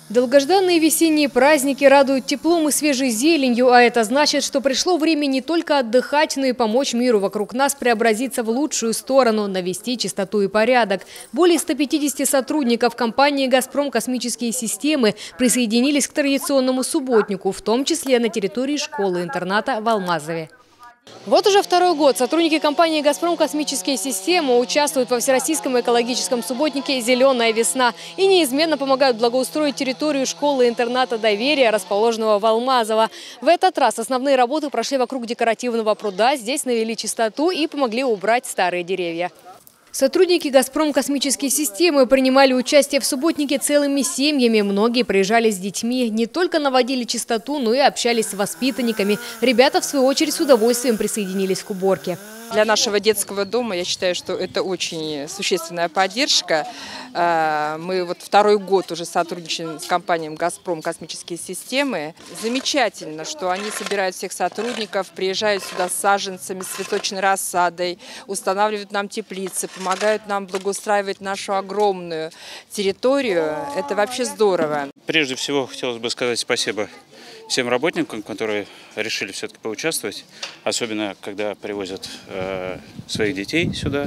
Долгожданные весенние праздники радуют теплом и свежей зеленью, а это значит, что пришло время не только отдыхать, но и помочь миру вокруг нас преобразиться в лучшую сторону, навести чистоту и порядок. Более 150 сотрудников компании «Газпром Космические системы» присоединились к традиционному субботнику, в том числе на территории школы-интерната в Алмазове. Вот уже второй год сотрудники компании «Газпром Космические системы» участвуют во всероссийском экологическом субботнике «Зеленая весна» и неизменно помогают благоустроить территорию школы-интерната «Доверие», расположенного в Алмазово. В этот раз основные работы прошли вокруг декоративного пруда, здесь навели чистоту и помогли убрать старые деревья. Сотрудники «Газпром Космические системы» принимали участие в субботнике целыми семьями. Многие приезжали с детьми, не только наводили чистоту, но и общались с воспитанниками. Ребята, в свою очередь, с удовольствием присоединились к уборке. Для нашего детского дома, я считаю, что это очень существенная поддержка. Мы вот второй год уже сотрудничаем с компанией «Газпром Космические системы». Замечательно, что они собирают всех сотрудников, приезжают сюда с саженцами, с цветочной рассадой, устанавливают нам теплицы, помогают нам благоустраивать нашу огромную территорию. Это вообще здорово. Прежде всего, хотелось бы сказать спасибо всем работникам, которые решили все-таки поучаствовать, особенно когда привозят своих детей сюда,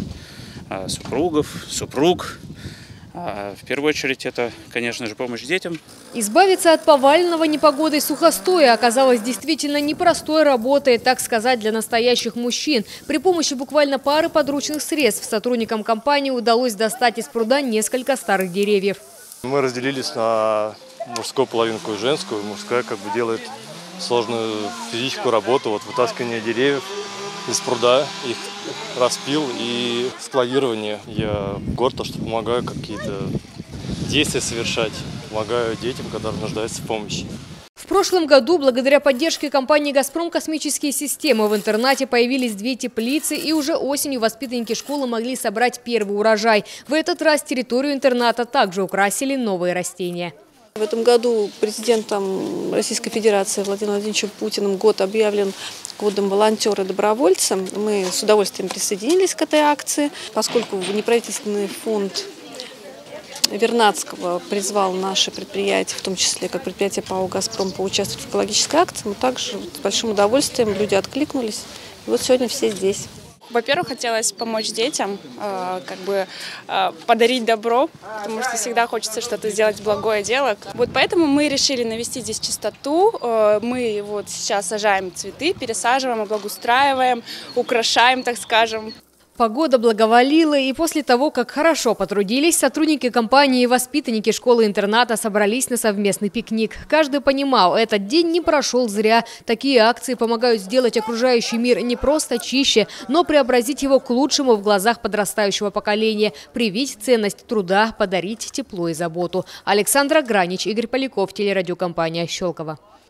супруг. В первую очередь это, конечно же, помощь детям. Избавиться от поваленного непогодой сухостоя оказалось действительно непростой работой, так сказать, для настоящих мужчин. При помощи буквально пары подручных средств сотрудникам компании удалось достать из пруда несколько старых деревьев. Мы разделились на мужскую половинку и женскую. Мужская делает сложную физическую работу, вытаскивание деревьев из пруда, их распил и складирование. Я горд, что помогаю какие-то действия совершать, помогаю детям, которые нуждаются в помощи. В прошлом году, благодаря поддержке компании «Газпром Космические системы», в интернате появились 2 теплицы, и уже осенью воспитанники школы могли собрать первый урожай. В этот раз территорию интерната также украсили новые растения. В этом году президентом Российской Федерации Владимиром Владимировичем Путиным год объявлен годом волонтера и добровольца. Мы с удовольствием присоединились к этой акции, поскольку неправительственный фонд Вернадского призвал наши предприятия, в том числе как предприятие ПАО «Газпром», поучаствовать в экологической акции. Мы также с большим удовольствием, люди откликнулись. И вот сегодня все здесь. Во-первых, хотелось помочь детям, подарить добро, потому что всегда хочется что-то сделать, благое дело. Вот поэтому мы решили навести здесь чистоту. Мы вот сейчас сажаем цветы, пересаживаем, облагоустраиваем, украшаем, так скажем. Погода благоволила, и после того, как хорошо потрудились, сотрудники компании и воспитанники школы-интерната собрались на совместный пикник. Каждый понимал, этот день не прошел зря. Такие акции помогают сделать окружающий мир не просто чище, но преобразить его к лучшему в глазах подрастающего поколения, привить ценность труда, подарить тепло и заботу. Александра Гранич, Игорь Поляков, телерадиокомпания «Щелково».